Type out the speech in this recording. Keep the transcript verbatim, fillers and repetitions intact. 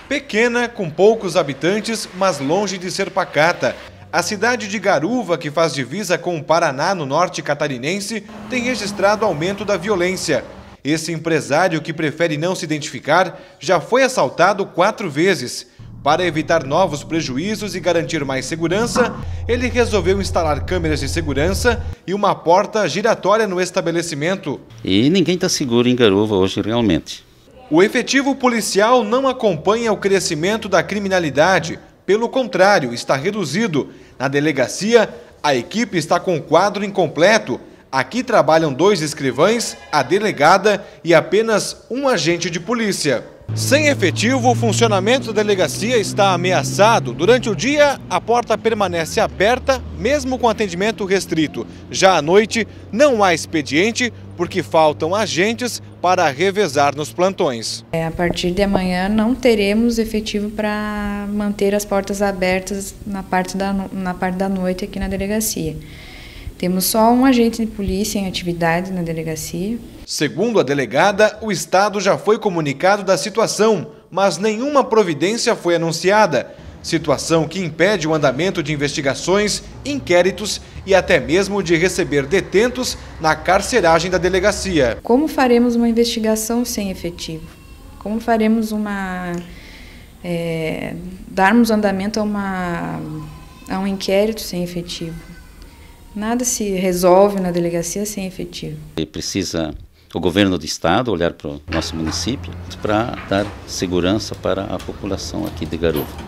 Pequena, com poucos habitantes, mas longe de ser pacata, a cidade de Garuva, que faz divisa com o Paraná no norte catarinense, tem registrado aumento da violência. Esse empresário, que prefere não se identificar, já foi assaltado quatro vezes. Para evitar novos prejuízos e garantir mais segurança, ele resolveu instalar câmeras de segurança e uma porta giratória no estabelecimento. E ninguém está seguro em Garuva hoje realmente. O efetivo policial não acompanha o crescimento da criminalidade. Pelo contrário, está reduzido. Na delegacia, a equipe está com o quadro incompleto. Aqui trabalham dois escrivães, a delegada e apenas um agente de polícia. Sem efetivo, o funcionamento da delegacia está ameaçado. Durante o dia, a porta permanece aberta, mesmo com atendimento restrito. Já à noite, não há expediente, porque faltam agentes para revezar nos plantões. É, a partir de amanhã não teremos efetivo para manter as portas abertas na parte, da, na parte da noite aqui na delegacia. Temos só um agente de polícia em atividade na delegacia. Segundo a delegada, o Estado já foi comunicado da situação, mas nenhuma providência foi anunciada. Situação que impede o andamento de investigações, inquéritos e até mesmo de receber detentos na carceragem da delegacia. Como faremos uma investigação sem efetivo? Como faremos uma... É, darmos andamento a, uma, a um inquérito sem efetivo? Nada se resolve na delegacia sem efetivo. E precisa o governo do estado olhar para o nosso município para dar segurança para a população aqui de Garuva.